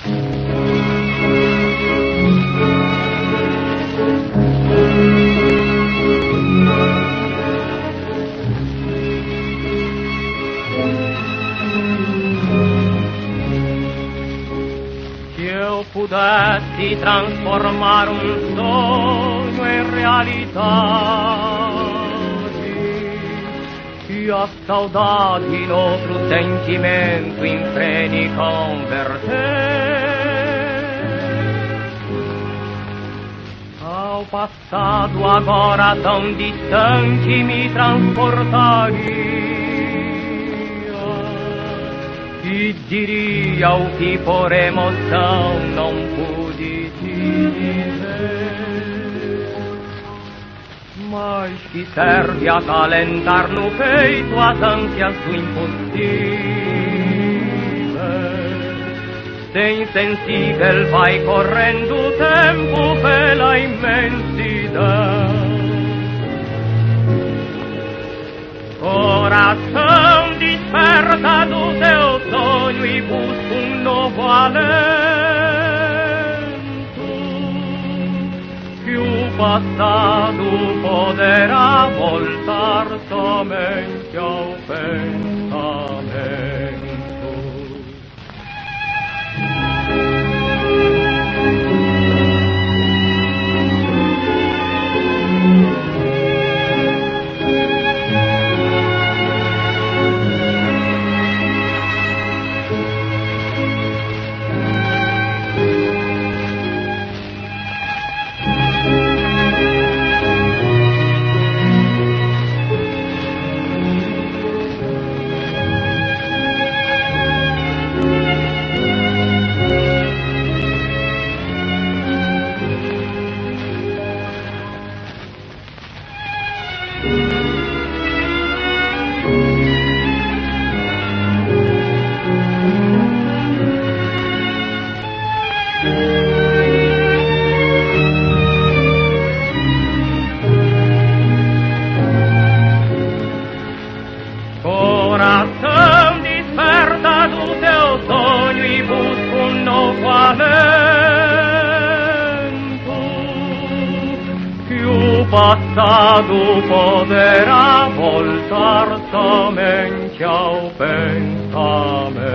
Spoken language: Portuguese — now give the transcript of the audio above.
Pudessi transformar un sogno in realtà e a saudade noutro sentimento em frene converter. Ao passado agora tão distante me transportaria e diria o que por emoção não pude te dizer, mas que serve a acalentar no peito as ânsias do impossível. Sem sensível vai correndo o tempo pela imensidão. Coração, desperta do teu sonho e busca um novo alento, que o passado poderá voltar somente ao pensamento. Coração, desperta do teu sonho e busca um novo alento, que o passado poderá voltar somente ao pensamento.